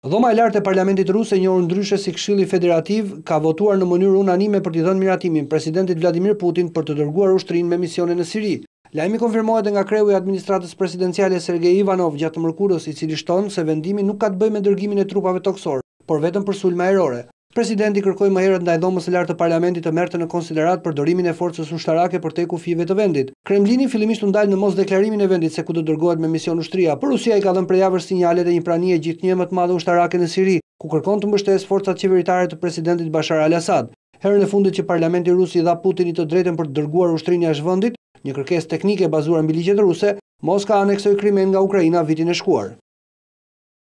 Dhoma e lartë e Parlamentit rus, e njohur ndryshe si Këshilli Federativ, ka votuar në mënyrë unanime për t'i dhënë miratimin presidentit Vladimir Putin për të dërguar ushtrinë me misione në Siri. Lajmi konfirmohet nga kreu i administratës presidenciale Sergej Ivanov gjatë mërkurës, i cili shton se vendimi nuk ka të bëjë me dërgimin e trupave toksor, por vetëm për sulme ajrore. Presidenti kërkoi më herët ndaj dhomës së lartë të Parlamentit të merrte në konsiderat përdorimin e forcës ushtarake përtej kufive të vendit. Kremlini fillimisht u ndal në mosdeklarimin e vendit se ku do dërgohet me mision ushtria, por Rusia i ka dhënë përjavësh sinjalet e një pranie gjithnjë më të madhe ushtarake në Siri, ku kërkon të mbështesë forcat qeveritare të presidentit Bashar al-Assad. Herën e fundit që Parlamenti rus i dha Putinit të drejtën për të dërguar ushtrinë jashtë vendit, një kërkesë teknike bazuar mbi ligjet ruse, Moska aneksoi Krimen nga Ukraina vitin e shkuar.